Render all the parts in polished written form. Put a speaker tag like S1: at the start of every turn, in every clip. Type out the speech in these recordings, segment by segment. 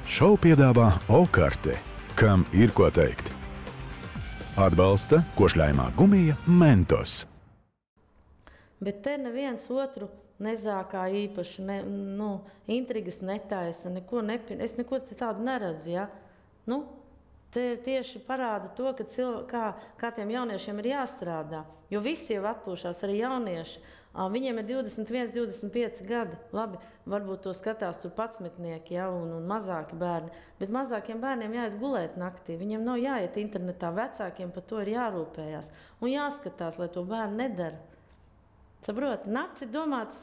S1: Šovu piedāvā Okarte, kam ir ko teikt. Atbalsta košļājumā gumija Mentos.
S2: Bet te neviens otru nezākā īpaši, intrigas netaisa, es neko tādu neredzu, ja? Te tieši parāda to, kā tiem jauniešiem ir jāstrādā, jo visi jau atpūšās, arī jaunieši. Viņiem ir 21, 25 gadi. Labi, varbūt to skatās tur 11-nieki, ja, un mazāki bērni. Bet mazākiem bērniem jāiet gulēt naktī. Viņiem nav jāiet internetā. Vecākiem par to ir jārūpējās. Un jāskatās, lai to bērni nedara. Saprot, nakts ir domāts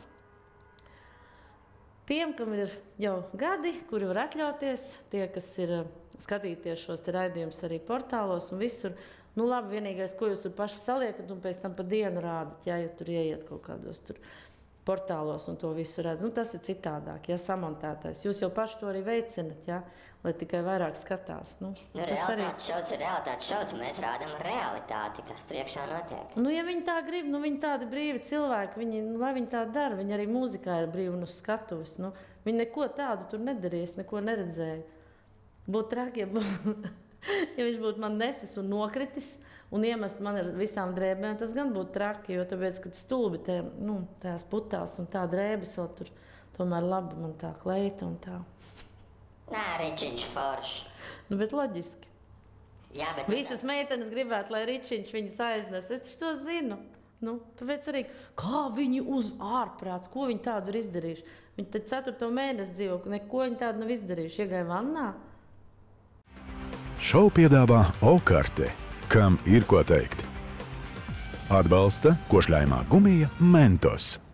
S2: tiem, kam ir jau gadi, kuri var atļauties, tie, kas ir skatīties šos te raidījumus arī portālos un visur. Labi, vienīgais, ko jūs tur paši saliekat un pēc tam pa dienu rādat, ja tur ieiet kaut kādos tur portālos un to visu redz. Tas ir citādāk, ja samontētais. Jūs jau paši to arī veicinat, ja, lai tikai vairāk skatās.
S3: Realitātes šovs, mēs rādam realitāti, kas tur iekšā notiek.
S2: Ja viņi tā grib, viņi tādi brīvi cilvēki, lai viņi tā dara, viņi arī mūzikā ir brīvi un uz skatuves. Viņi neko tādu tur nedarīs, neko neredzēja. Būtu traki, ja viņš būtu man nesis un nokritis un iemest man ar visām drēbēm, tas gan būtu traki, jo tāpēc, kad stulbi tajās putās un tā drēbes vēl tur, tomēr labi man tā kleita un tā.
S3: Nā, Ričiņš forši.
S2: Bet loģiski.
S3: Jā, bet
S2: visas meitenes gribētu, lai Ričiņš viņas aiznes. Es taču to zinu. Tāpēc arī, kā viņi uz ārprāts, ko viņi tādu ir izdarījuši. Viņi tad 4. mēnesi dzīvo, neko viņi tādu nav izdarījuši. Iegāja vannā.
S1: Šovu piedāvā Okarte, kam ir ko teikt. Atbalsta košļājumā gumija Mentos.